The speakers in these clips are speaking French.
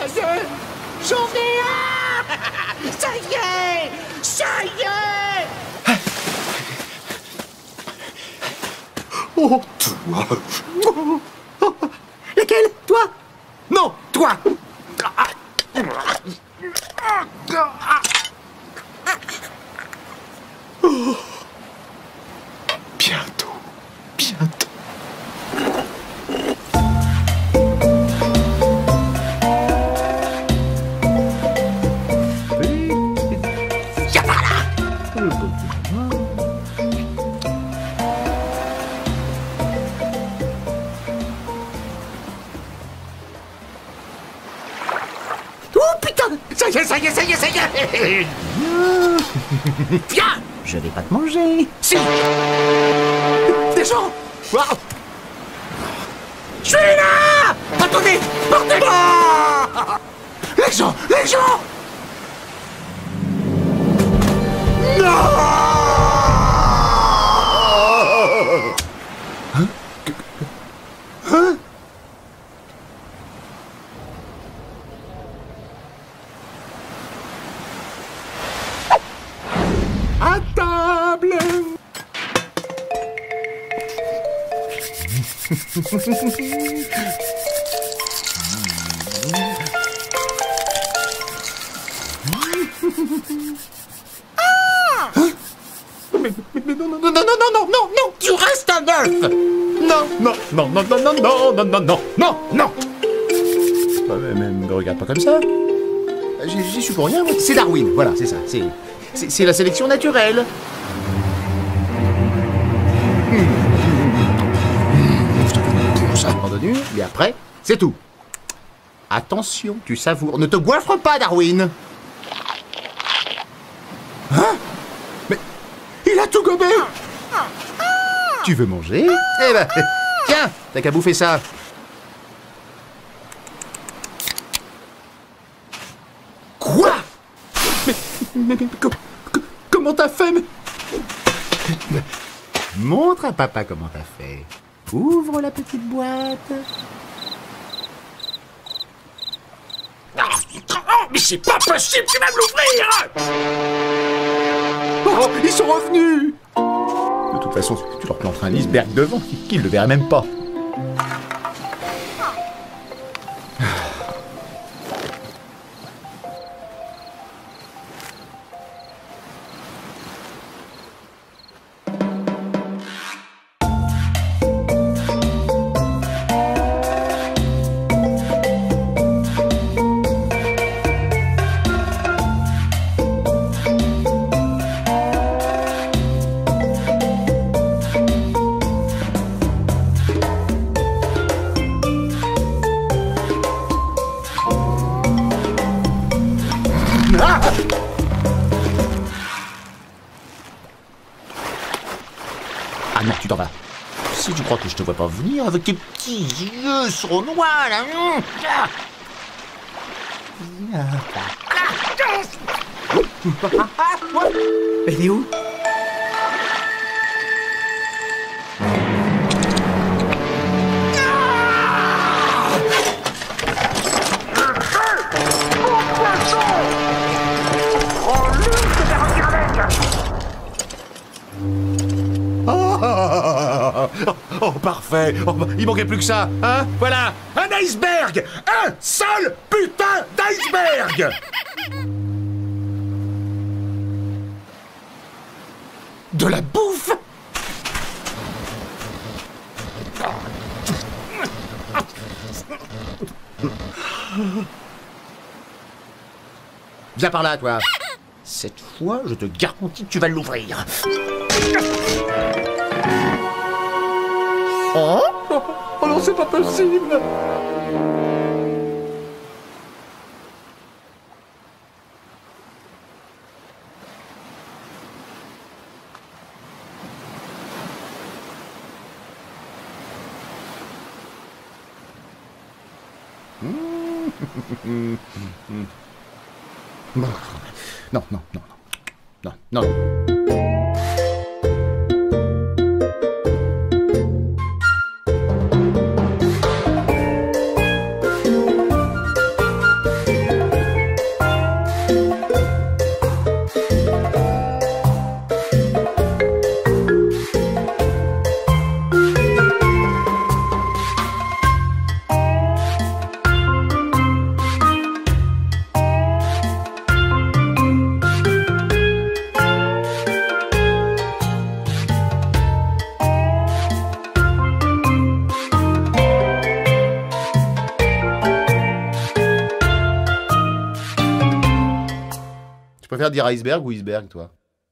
Ça y est, j'en ai un. Ça y est, ça y est. Oh, toi. Lequel? Toi? Non, toi. Oh. Bientôt, bientôt. Viens par là. Oh putain! Ça y est, ça y est, ça y est, ça y est. Viens! Je vais pas te manger. Si! Des gens! Wow. Je suis là! Attendez! Portez-moi! Les gens! Les gens! Non! Hein? Hein? À table! Mais non, non, non, non, non, non, non, non, tu restes un œuf! Non, non, non, non, non, non, non, non, non, non, non, non! Mais me regarde pas comme ça. J'y suis pour rien, moi. C'est Darwin, voilà, c'est ça. C'est la sélection naturelle. Pour ça, entendu. Et après, c'est tout. Attention, tu savoures. Ne te goiffre pas, Darwin. Hein? Mais il a tout gobé. Tu veux manger? Eh ben, tiens, t'as qu'à bouffer ça. Quoi? Mais comment t'as fait? Montre à papa comment t'as fait. Ouvre la petite boîte. Mais c'est pas possible, tu vas me l'ouvrir! Oh, ils sont revenus! De toute façon, tu leur planteras un iceberg devant, qu'ils ne le verraient même pas. Ah! Ah non, tu t'en vas. Si tu crois que je te vois pas venir avec tes petits yeux sournois là. Elle est où? Oh, parfait. Oh, il manquait plus que ça, hein? Voilà, un iceberg. Un seul putain d'iceberg. De la bouffe. Viens par là, toi. Cette fois, je te garantis que tu vas l'ouvrir. Oh? Oh non, c'est pas possible! Non, non, non, non, non, non. préfères dire iceberg ou iceberg, toi?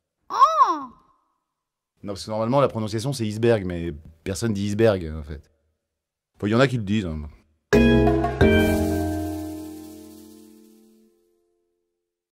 Non, parce que normalement, la prononciation, c'est iceberg, mais personne dit iceberg, en fait. Enfin, il y en a qui le disent, hein.